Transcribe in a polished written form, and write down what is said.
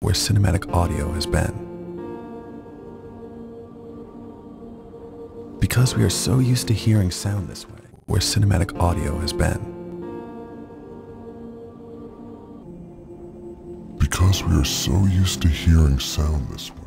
where cinematic audio has been. Because we are so used to hearing sound this way, where cinematic audio has been. Because we are so used to hearing sound this way.